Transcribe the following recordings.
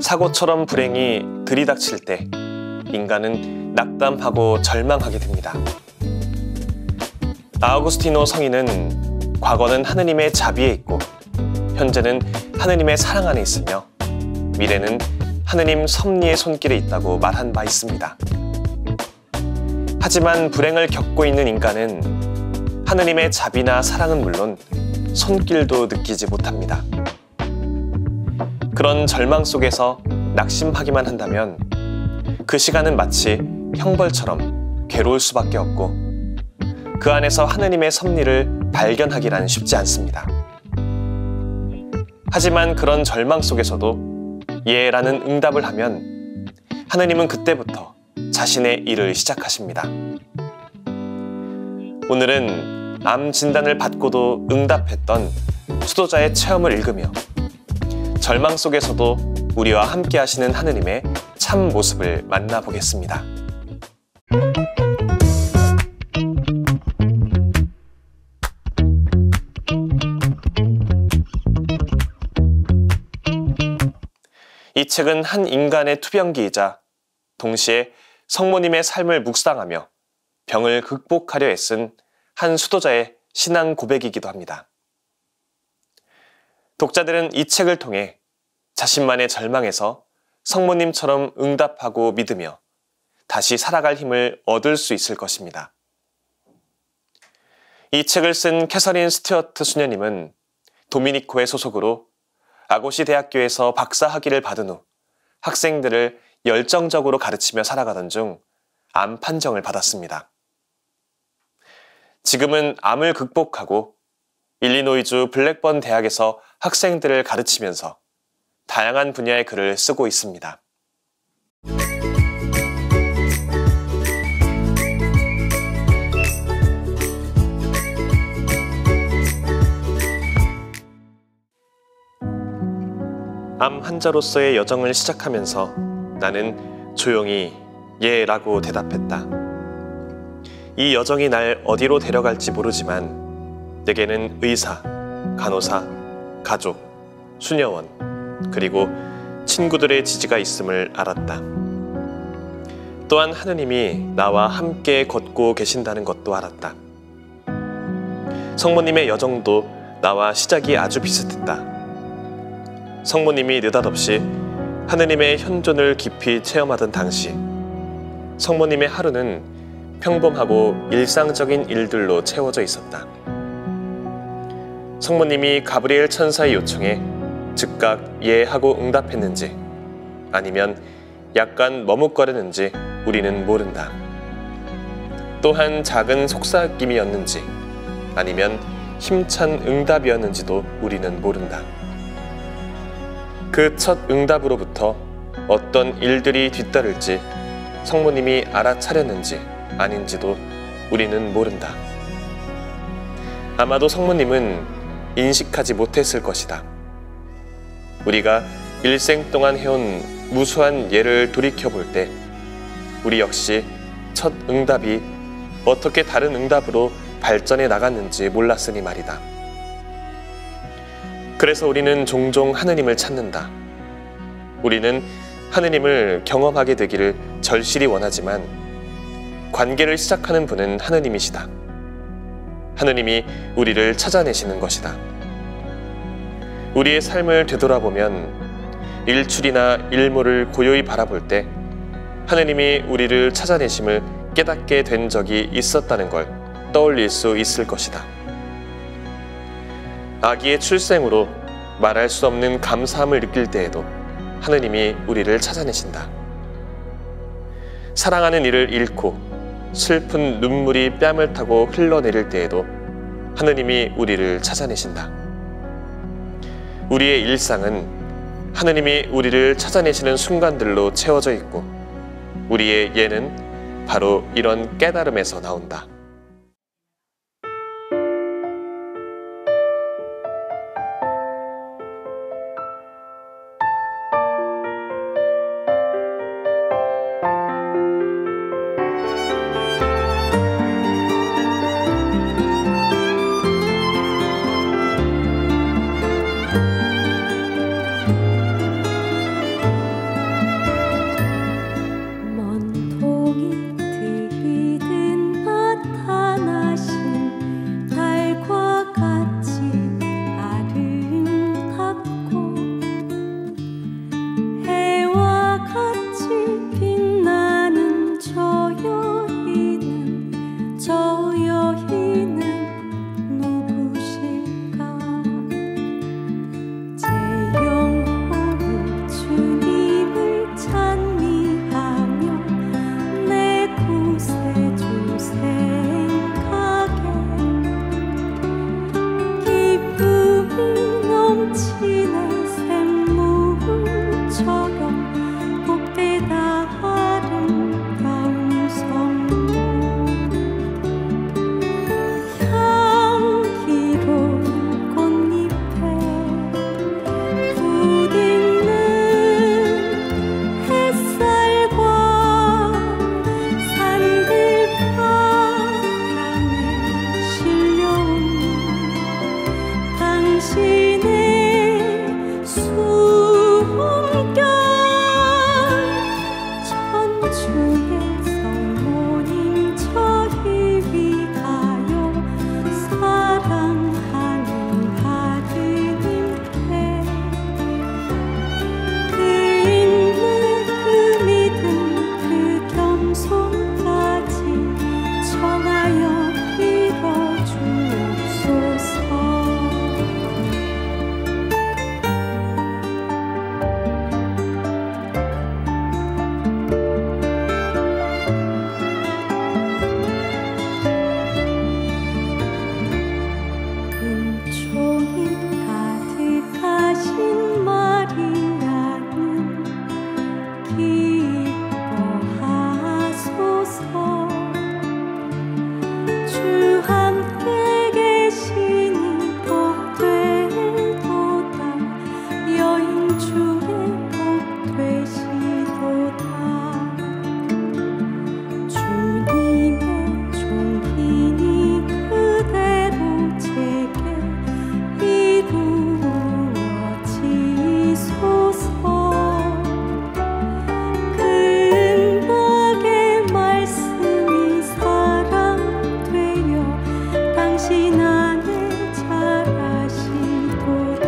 사고처럼 불행이 들이닥칠 때 인간은 낙담하고 절망하게 됩니다. 아우구스티노 성인은 과거는 하느님의 자비에 있고 현재는 하느님의 사랑 안에 있으며 미래는 하느님 섭리의 손길에 있다고 말한 바 있습니다. 하지만 불행을 겪고 있는 인간은 하느님의 자비나 사랑은 물론 손길도 느끼지 못합니다. 그런 절망 속에서 낙심하기만 한다면 그 시간은 마치 형벌처럼 괴로울 수밖에 없고 그 안에서 하느님의 섭리를 발견하기란 쉽지 않습니다. 하지만 그런 절망 속에서도 예라는 응답을 하면 하느님은 그때부터 자신의 일을 시작하십니다. 오늘은 암 진단을 받고도 응답했던 수도자의 체험을 읽으며 절망 속에서도 우리와 함께 하시는 하느님의 참 모습을 만나보겠습니다. 이 책은 한 인간의 투병기이자 동시에 성모님의 삶을 묵상하며 병을 극복하려 애쓴 한 수도자의 신앙 고백이기도 합니다. 독자들은 이 책을 통해 자신만의 절망에서 성모님처럼 응답하고 믿으며 다시 살아갈 힘을 얻을 수 있을 것입니다. 이 책을 쓴 캐서린 스튜어트 수녀님은 도미니코의 소속으로 아고시 대학교에서 박사 학위를 받은 후 학생들을 열정적으로 가르치며 살아가던 중 암 판정을 받았습니다. 지금은 암을 극복하고 일리노이주 블랙번 대학에서 학생들을 가르치면서 다양한 분야의 글을 쓰고 있습니다. 암 환자로서의 여정을 시작하면서 나는 조용히 예라고 대답했다. 이 여정이 날 어디로 데려갈지 모르지만 내게는 의사, 간호사, 가족, 수녀원, 그리고 친구들의 지지가 있음을 알았다. 또한 하느님이 나와 함께 걷고 계신다는 것도 알았다. 성모님의 여정도 나와 시작이 아주 비슷했다. 성모님이 느닷없이 하느님의 현존을 깊이 체험하던 당시 성모님의 하루는 평범하고 일상적인 일들로 채워져 있었다. 성모님이 가브리엘 천사의 요청에 즉각 예하고 응답했는지 아니면 약간 머뭇거렸는지 우리는 모른다. 또한 작은 속삭임이었는지 아니면 힘찬 응답이었는지도 우리는 모른다. 그 첫 응답으로부터 어떤 일들이 뒤따를지 성모님이 알아차렸는지 아닌지도 우리는 모른다. 아마도 성모님은 인식하지 못했을 것이다. 우리가 일생 동안 해온 무수한 예를 돌이켜볼 때 우리 역시 첫 응답이 어떻게 다른 응답으로 발전해 나갔는지 몰랐으니 말이다. 그래서 우리는 종종 하느님을 찾는다. 우리는 하느님을 경험하게 되기를 절실히 원하지만 관계를 시작하는 분은 하느님이시다. 하느님이 우리를 찾아내시는 것이다. 우리의 삶을 되돌아보면 일출이나 일몰을 고요히 바라볼 때 하느님이 우리를 찾아내심을 깨닫게 된 적이 있었다는 걸 떠올릴 수 있을 것이다. 아기의 출생으로 말할 수 없는 감사함을 느낄 때에도 하느님이 우리를 찾아내신다. 사랑하는 이를 잃고 슬픈 눈물이 뺨을 타고 흘러내릴 때에도 하느님이 우리를 찾아내신다. 우리의 일상은 하느님이 우리를 찾아내시는 순간들로 채워져 있고 우리의 예는 바로 이런 깨달음에서 나온다. 가득하신 마리아는 기뻐하소서. 주 함께 계시니 복되도다. 여인 중에 복되시도다. 주님의 종이니 그대로 제게 이루어지소서. 근박의 말씀이 사랑되어 당신 안에 자라시도다.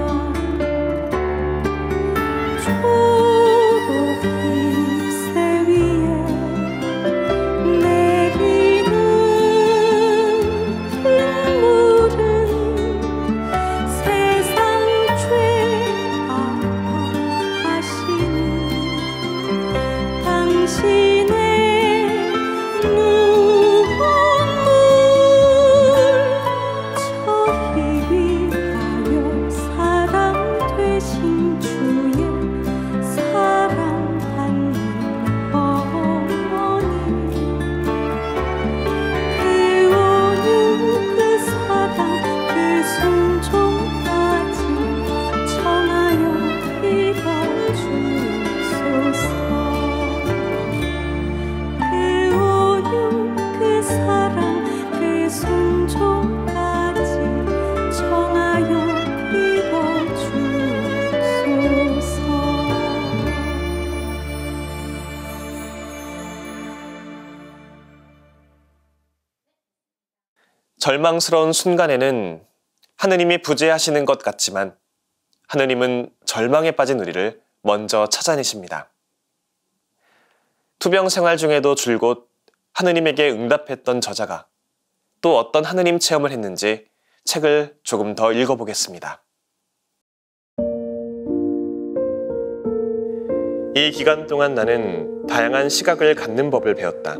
초록 잎새 위에 내리는 빗물은 세상 죄 아파하시는 당신의 눈물. 저희 위하여 사랑되신 주의 사랑받는 어머니. 그 온유 그 사랑 그 순종까지 청하여 빌어주소서. 그 온유 그 사랑 그 순종까지 청하여 빌어주소서. 절망스러운 순간에는 하느님이 부재하시는 것 같지만 하느님은 절망에 빠진 우리를 먼저 찾아내십니다. 투병 생활 중에도 줄곧 하느님에게 응답했던 저자가 또 어떤 하느님 체험을 했는지 책을 조금 더 읽어보겠습니다. 이 기간 동안 나는 다양한 시각을 갖는 법을 배웠다.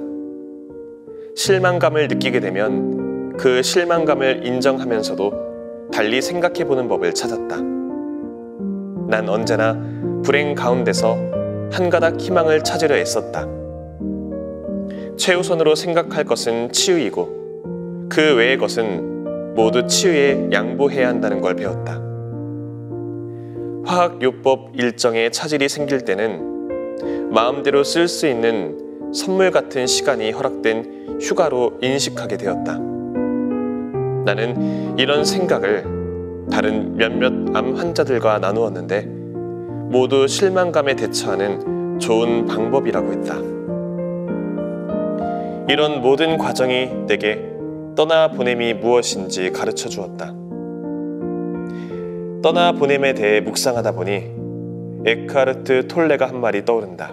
실망감을 느끼게 되면 그 실망감을 인정하면서도 달리 생각해보는 법을 찾았다. 난 언제나 불행 가운데서 한 가닥 희망을 찾으려 애썼다. 최우선으로 생각할 것은 치유이고 그 외의 것은 모두 치유에 양보해야 한다는 걸 배웠다. 화학요법 일정에 차질이 생길 때는 마음대로 쓸 수 있는 선물 같은 시간이 허락된 휴가로 인식하게 되었다. 나는 이런 생각을 다른 몇몇 암 환자들과 나누었는데 모두 실망감에 대처하는 좋은 방법이라고 했다. 이런 모든 과정이 내게 떠나보냄이 무엇인지 가르쳐 주었다. 떠나보냄에 대해 묵상하다 보니 에크하르트 톨레가 한 말이 떠오른다.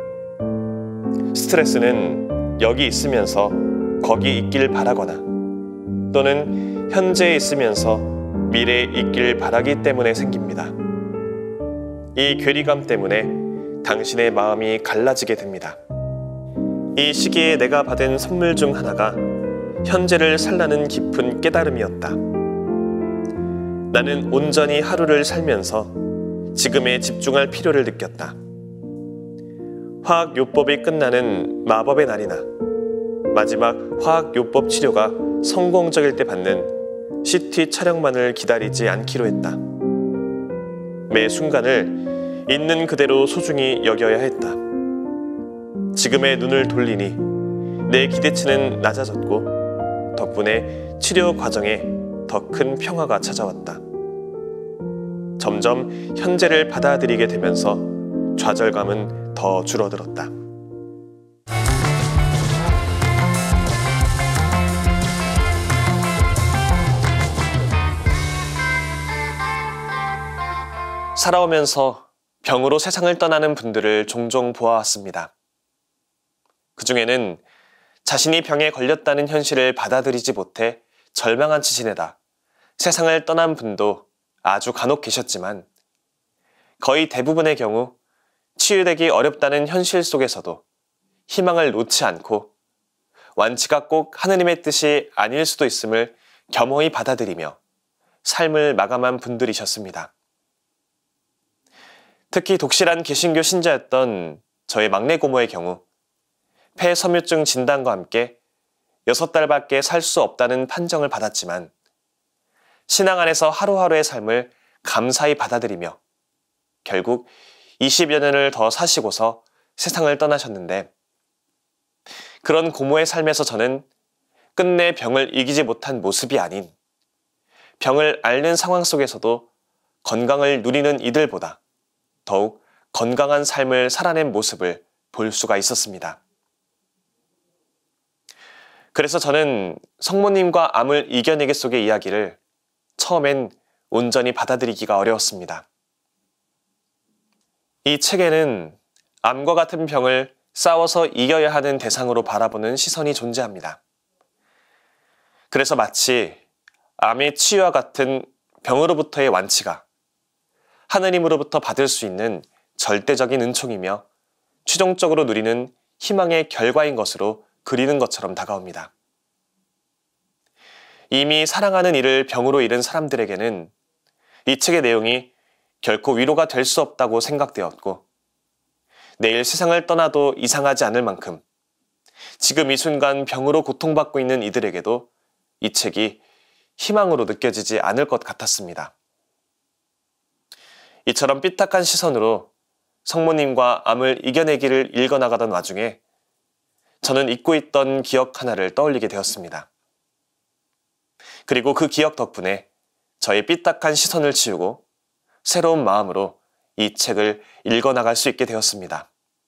스트레스는 여기 있으면서 거기 있길 바라거나 또는 현재에 있으면서 미래에 있길 바라기 때문에 생깁니다. 이 괴리감 때문에 당신의 마음이 갈라지게 됩니다. 이 시기에 내가 받은 선물 중 하나가 현재를 살라는 깊은 깨달음이었다. 나는 온전히 하루를 살면서 지금에 집중할 필요를 느꼈다. 화학요법이 끝나는 마법의 날이나 마지막 화학요법 치료가 성공적일 때 받는 CT 촬영만을 기다리지 않기로 했다. 매 순간을 있는 그대로 소중히 여겨야 했다. 지금의 눈을 돌리니 내 기대치는 낮아졌고 덕분에 치료 과정에 더 큰 평화가 찾아왔다. 점점 현재를 받아들이게 되면서 좌절감은 더 줄어들었다. 살아오면서 병으로 세상을 떠나는 분들을 종종 보아왔습니다. 그중에는 자신이 병에 걸렸다는 현실을 받아들이지 못해 절망한 채 지내다 세상을 떠난 분도 아주 간혹 계셨지만 거의 대부분의 경우 치유되기 어렵다는 현실 속에서도 희망을 놓지 않고 완치가 꼭 하느님의 뜻이 아닐 수도 있음을 겸허히 받아들이며 삶을 마감한 분들이셨습니다. 특히 독실한 개신교 신자였던 저의 막내 고모의 경우 폐섬유증 진단과 함께 6달밖에 살 수 없다는 판정을 받았지만 신앙 안에서 하루하루의 삶을 감사히 받아들이며 결국 20여 년을 더 사시고서 세상을 떠나셨는데, 그런 고모의 삶에서 저는 끝내 병을 이기지 못한 모습이 아닌 병을 앓는 상황 속에서도 건강을 누리는 이들보다 더욱 건강한 삶을 살아낸 모습을 볼 수가 있었습니다. 그래서 저는 성모님과 암을 이겨내기 속의 이야기를 처음엔 온전히 받아들이기가 어려웠습니다. 이 책에는 암과 같은 병을 싸워서 이겨야 하는 대상으로 바라보는 시선이 존재합니다. 그래서 마치 암의 치유와 같은 병으로부터의 완치가 하느님으로부터 받을 수 있는 절대적인 은총이며 최종적으로 누리는 희망의 결과인 것으로 그리는 것처럼 다가옵니다. 이미 사랑하는 이를 병으로 잃은 사람들에게는 이 책의 내용이 결코 위로가 될 수 없다고 생각되었고, 내일 세상을 떠나도 이상하지 않을 만큼 지금 이 순간 병으로 고통받고 있는 이들에게도 이 책이 희망으로 느껴지지 않을 것 같았습니다. 이처럼 삐딱한 시선으로 성모님과 암을 이겨내기를 읽어나가던 와중에 저는 잊고 있던 기억 하나를 떠올리게 되었습니다. 그리고 그 기억 덕분에 저의 삐딱한 시선을 치우고 새로운 마음으로 이 책을 읽어나갈 수 있게 되었습니다.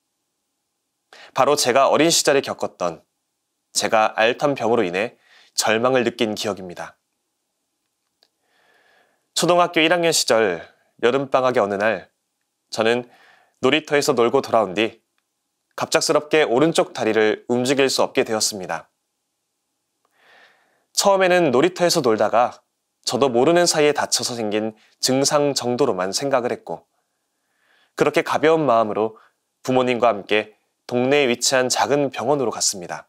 바로 제가 어린 시절에 겪었던, 제가 앓던 병으로 인해 절망을 느낀 기억입니다. 초등학교 1학년 시절 여름방학의 어느 날, 저는 놀이터에서 놀고 돌아온 뒤 갑작스럽게 오른쪽 다리를 움직일 수 없게 되었습니다. 처음에는 놀이터에서 놀다가 저도 모르는 사이에 다쳐서 생긴 증상 정도로만 생각을 했고, 그렇게 가벼운 마음으로 부모님과 함께 동네에 위치한 작은 병원으로 갔습니다.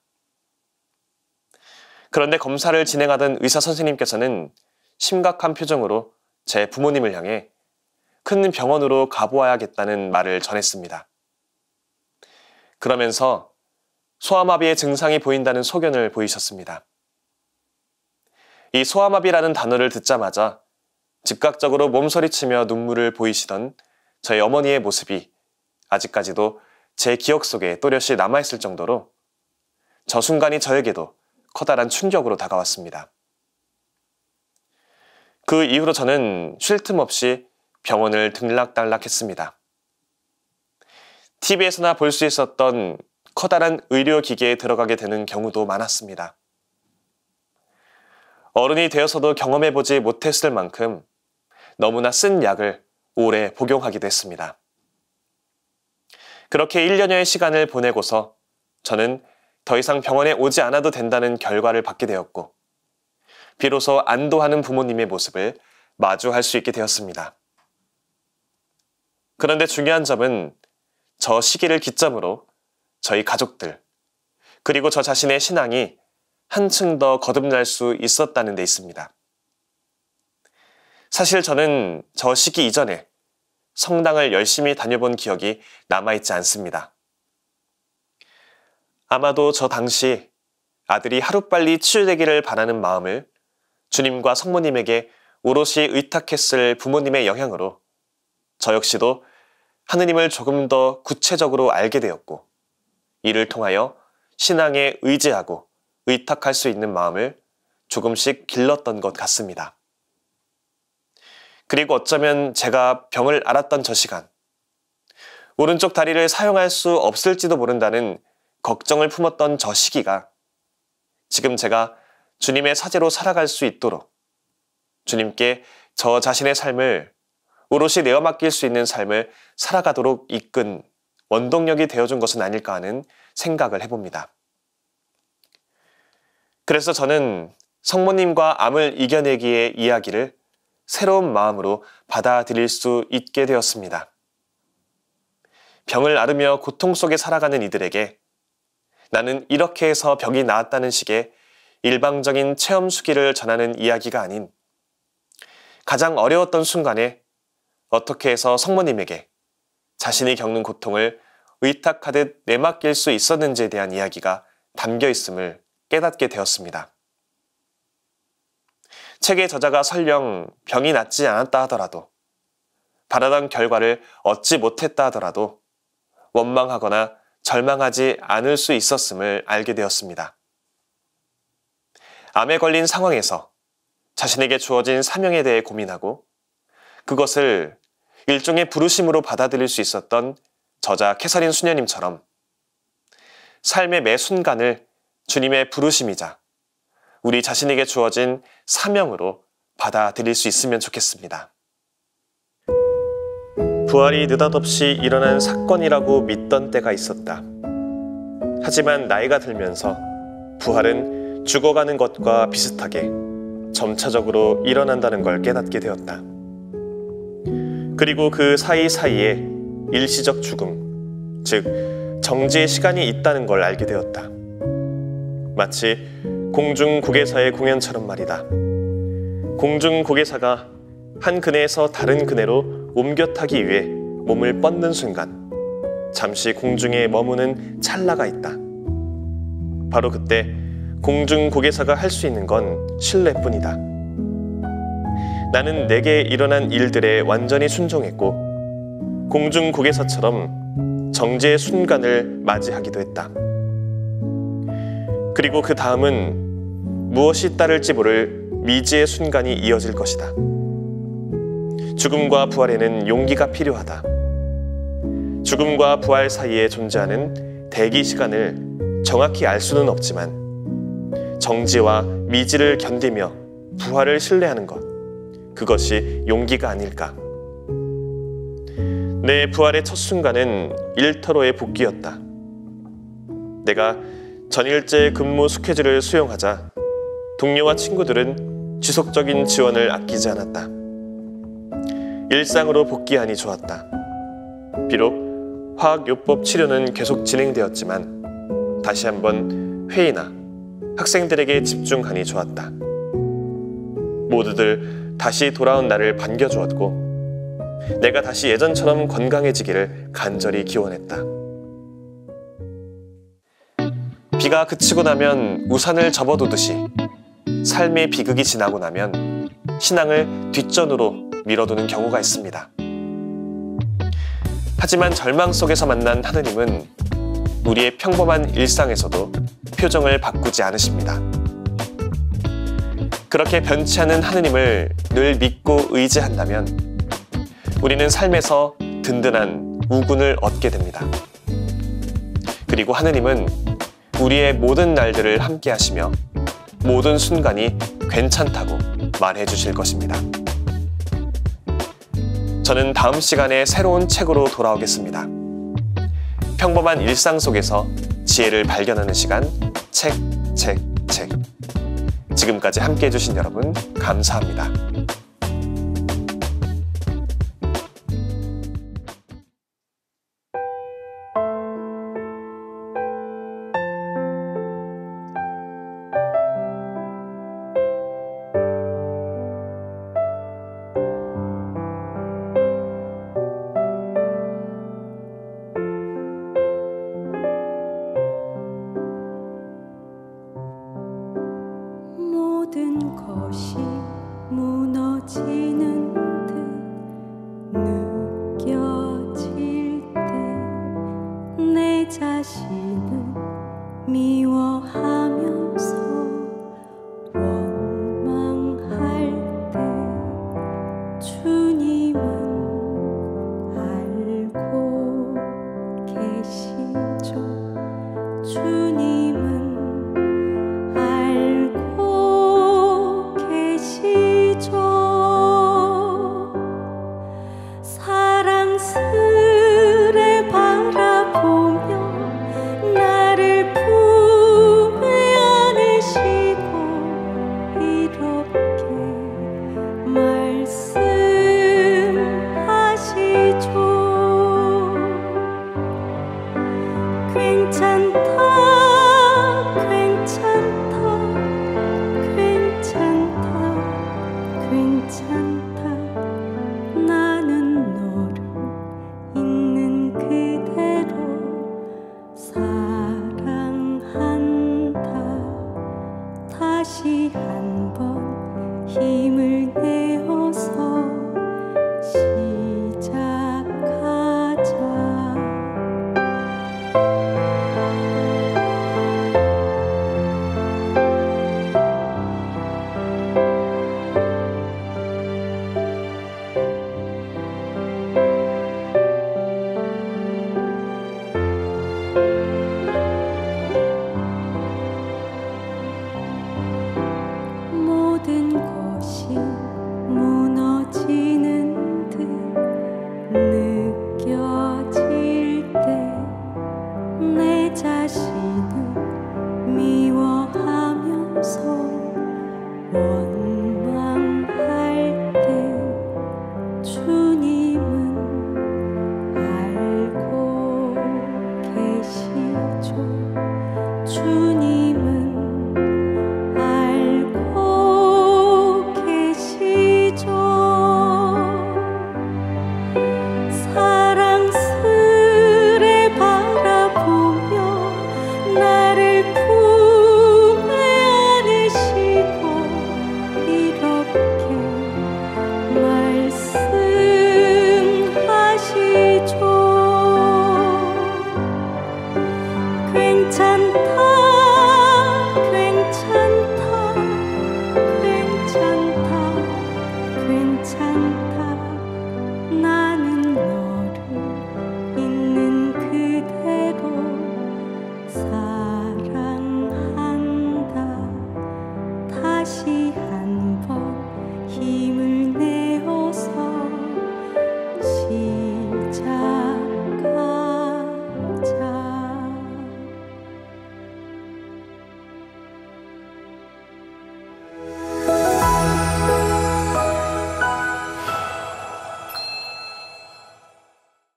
그런데 검사를 진행하던 의사 선생님께서는 심각한 표정으로 제 부모님을 향해 큰 병원으로 가보아야겠다는 말을 전했습니다. 그러면서 소아마비의 증상이 보인다는 소견을 보이셨습니다. 이 소아마비라는 단어를 듣자마자 즉각적으로 몸서리치며 눈물을 보이시던 저희 어머니의 모습이 아직까지도 제 기억 속에 또렷이 남아있을 정도로 저 순간이 저에게도 커다란 충격으로 다가왔습니다. 그 이후로 저는 쉴 틈 없이 병원을 들락달락했습니다. TV에서나 볼 수 있었던 커다란 의료기계에 들어가게 되는 경우도 많았습니다. 어른이 되어서도 경험해보지 못했을 만큼 너무나 쓴 약을 오래 복용하기도 했습니다. 그렇게 1년여의 시간을 보내고서 저는 더 이상 병원에 오지 않아도 된다는 결과를 받게 되었고, 비로소 안도하는 부모님의 모습을 마주할 수 있게 되었습니다. 그런데 중요한 점은 저 시기를 기점으로 저희 가족들, 그리고 저 자신의 신앙이 한층 더 거듭날 수 있었다는 데 있습니다. 사실 저는 저 시기 이전에 성당을 열심히 다녀본 기억이 남아있지 않습니다. 아마도 저 당시 아들이 하루빨리 치유되기를 바라는 마음을 주님과 성모님에게 오롯이 의탁했을 부모님의 영향으로 저 역시도 하느님을 조금 더 구체적으로 알게 되었고, 이를 통하여 신앙에 의지하고 의탁할 수 있는 마음을 조금씩 길렀던 것 같습니다. 그리고 어쩌면 제가 병을 앓았던 저 시간, 오른쪽 다리를 사용할 수 없을지도 모른다는 걱정을 품었던 저 시기가 지금 제가 주님의 사제로 살아갈 수 있도록 주님께 저 자신의 삶을 오롯이 내어 맡길 수 있는 삶을 살아가도록 이끈 원동력이 되어준 것은 아닐까 하는 생각을 해봅니다. 그래서 저는 성모님과 암을 이겨내기의 이야기를 새로운 마음으로 받아들일 수 있게 되었습니다. 병을 앓으며 고통 속에 살아가는 이들에게 나는 이렇게 해서 병이 나았다는 식의 일방적인 체험 수기를 전하는 이야기가 아닌 가장 어려웠던 순간에 어떻게 해서 성모님에게 자신이 겪는 고통을 의탁하듯 내맡길 수 있었는지에 대한 이야기가 담겨 있음을 깨닫게 되었습니다. 책의 저자가 설령 병이 낫지 않았다 하더라도, 바라던 결과를 얻지 못했다 하더라도 원망하거나 절망하지 않을 수 있었음을 알게 되었습니다. 암에 걸린 상황에서 자신에게 주어진 사명에 대해 고민하고 그것을 일종의 부르심으로 받아들일 수 있었던 저자 캐서린 수녀님처럼 삶의 매 순간을 주님의 부르심이자 우리 자신에게 주어진 사명으로 받아들일 수 있으면 좋겠습니다. 부활이 느닷없이 일어난 사건이라고 믿던 때가 있었다. 하지만 나이가 들면서 부활은 죽어가는 것과 비슷하게 점차적으로 일어난다는 걸 깨닫게 되었다. 그리고 그 사이사이에 일시적 죽음, 즉 정지의 시간이 있다는 걸 알게 되었다. 마치 공중고개사의 공연처럼 말이다. 공중고개사가 한 그네에서 다른 그네로 옮겨 타기 위해 몸을 뻗는 순간 잠시 공중에 머무는 찰나가 있다. 바로 그때 공중고개사가 할 수 있는 건 신뢰뿐이다. 나는 내게 일어난 일들에 완전히 순종했고 공중고개사처럼 정지의 순간을 맞이하기도 했다. 그리고 그 다음은 무엇이 따를지 모를 미지의 순간이 이어질 것이다. 죽음과 부활에는 용기가 필요하다. 죽음과 부활 사이에 존재하는 대기 시간을 정확히 알 수는 없지만 정지와 미지를 견디며 부활을 신뢰하는 것, 그것이 용기가 아닐까. 내 부활의 첫 순간은 일터로의 복귀였다. 내가 전일제 근무 스케줄을 수용하자 동료와 친구들은 지속적인 지원을 아끼지 않았다. 일상으로 복귀하니 좋았다. 비록 화학요법 치료는 계속 진행되었지만 다시 한번 회의나 학생들에게 집중하니 좋았다. 모두들 다시 돌아온 나를 반겨주었고 내가 다시 예전처럼 건강해지기를 간절히 기원했다. 비가 그치고 나면 우산을 접어두듯이 삶의 비극이 지나고 나면 신앙을 뒷전으로 밀어두는 경우가 있습니다. 하지만 절망 속에서 만난 하느님은 우리의 평범한 일상에서도 표정을 바꾸지 않으십니다. 그렇게 변치 않은 하느님을 늘 믿고 의지한다면 우리는 삶에서 든든한 우군을 얻게 됩니다. 그리고 하느님은 우리의 모든 날들을 함께 하시며 모든 순간이 괜찮다고 말해 주실 것입니다. 저는 다음 시간에 새로운 책으로 돌아오겠습니다. 평범한 일상 속에서 지혜를 발견하는 시간, 책. 지금까지 함께 해주신 여러분 감사합니다. 모든 것이 무너지는 듯 느껴질 때 내 자신을 미워하면서 원망할 때 주님은 알고 계시죠. 주님은 사랑스레 바라보며 나를 품에 안으시고 이렇게 말씀하시죠. 괜찮다, 괜찮다, 괜찮다, 괜찮다. 힘을 내어서 시작하자. 모든 것이